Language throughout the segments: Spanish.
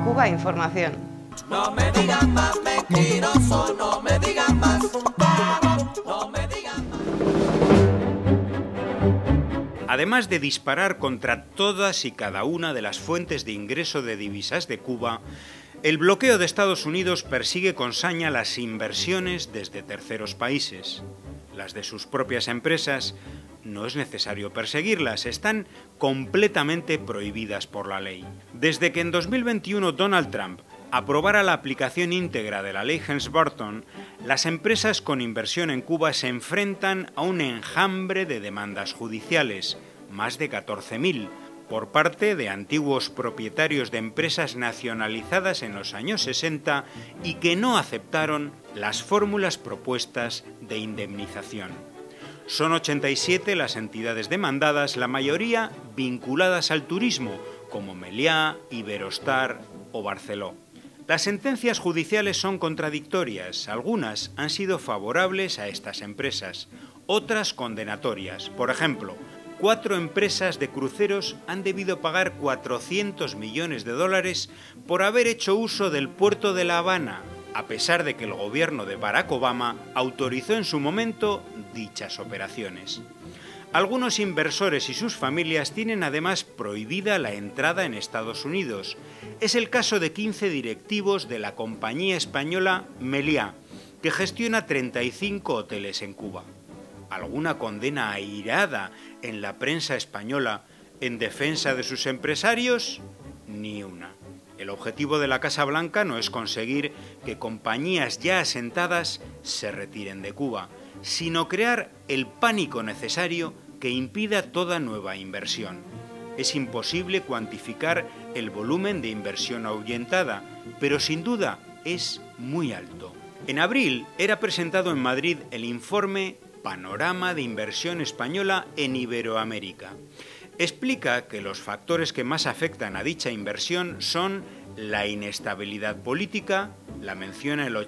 Cuba Información. No me digan más mentiroso, no me digan más, no me digan más. Además de disparar contra todas y cada una de las fuentes de ingreso de divisas de Cuba, el bloqueo de Estados Unidos persigue con saña las inversiones desde terceros países. Las de sus propias empresas no es necesario perseguirlas, están completamente prohibidas por la ley. Desde que en 2021 Donald Trump aprobara la aplicación íntegra de la ley Helms-Burton, las empresas con inversión en Cuba se enfrentan a un enjambre de demandas judiciales, más de 14.000, por parte de antiguos propietarios de empresas nacionalizadas en los años 60 y que no aceptaron las fórmulas propuestas de indemnización. Son 87 las entidades demandadas, la mayoría vinculadas al turismo, como Meliá, Iberostar o Barceló. Las sentencias judiciales son contradictorias, algunas han sido favorables a estas empresas, otras condenatorias. Por ejemplo, 4 empresas de cruceros han debido pagar 400 millones de dólares por haber hecho uso del puerto de La Habana, a pesar de que el gobierno de Barack Obama autorizó en su momento dichas operaciones. Algunos inversores y sus familias tienen además prohibida la entrada en Estados Unidos. Es el caso de 15 directivos de la compañía española Meliá, que gestiona 35 hoteles en Cuba. ¿Alguna condena airada en la prensa española en defensa de sus empresarios? Ni una. El objetivo de la Casa Blanca no es conseguir que compañías ya asentadas se retiren de Cuba, sino crear el pánico necesario que impida toda nueva inversión. Es imposible cuantificar el volumen de inversión ahuyentada, pero sin duda es muy alto. En abril era presentado en Madrid el informe Panorama de Inversión Española en Iberoamérica. Explica que los factores que más afectan a dicha inversión son la inestabilidad política, la menciona el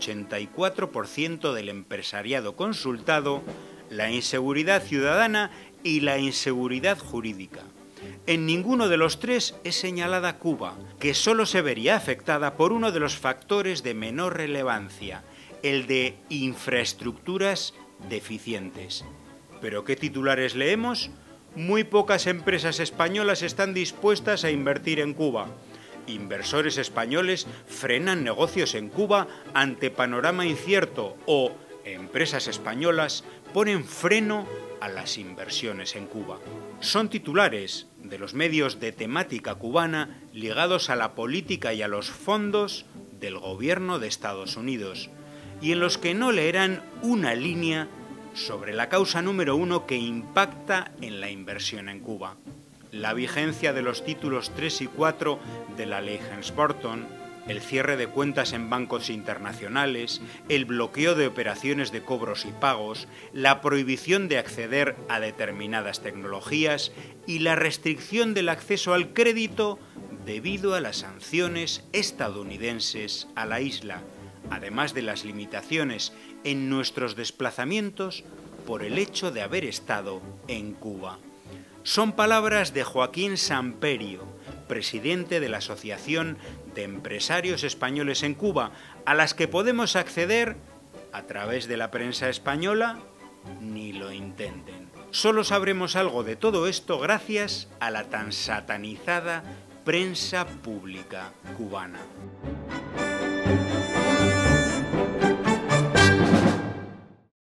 84% del empresariado consultado, la inseguridad ciudadana y la inseguridad jurídica. En ninguno de los tres es señalada Cuba, que solo se vería afectada por uno de los factores de menor relevancia, el de infraestructuras deficientes. ¿Pero qué titulares leemos? Muy pocas empresas españolas están dispuestas a invertir en Cuba. Inversores españoles frenan negocios en Cuba ante panorama incierto o empresas españolas ponen freno a las inversiones en Cuba. Son titulares de los medios de temática cubana ligados a la política y a los fondos del gobierno de Estados Unidos y en los que no leerán una línea sobre la causa número 1 que impacta en la inversión en Cuba. La vigencia de los títulos 3 y 4 de la ley Helms-Burton, el cierre de cuentas en bancos internacionales, el bloqueo de operaciones de cobros y pagos, la prohibición de acceder a determinadas tecnologías y la restricción del acceso al crédito debido a las sanciones estadounidenses a la isla, además de las limitaciones en nuestros desplazamientos por el hecho de haber estado en Cuba. Son palabras de Joaquín Samperio, presidente de la Asociación de Empresarios Españoles en Cuba, a las que podemos acceder a través de la prensa española. Ni lo intenten. Solo sabremos algo de todo esto gracias a la tan satanizada prensa pública cubana.